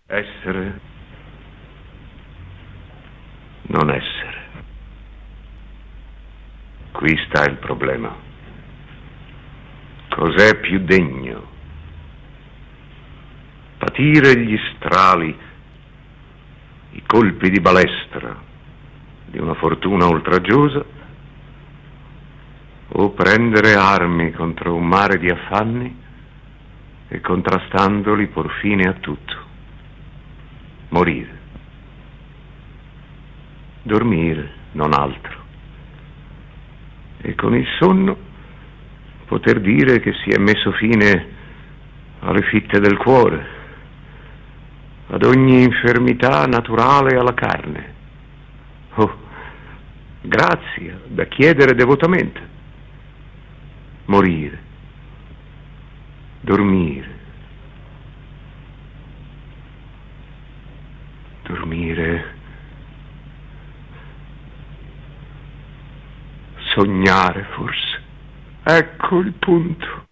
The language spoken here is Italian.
Essere, non essere. Qui sta il problema. Cos'è più degno? Patire gli strali, i colpi di balestra di una fortuna oltraggiosa, o prendere armi contro un mare di affanni e contrastandoli por fine a tutto. Morire. Dormire, non altro. E con il sonno poter dire che si è messo fine alle fitte del cuore, ad ogni infermità naturale alla carne. Oh, grazia da chiedere devotamente. Morire. Dormire. Dormire. Sognare, forse. Ecco il punto.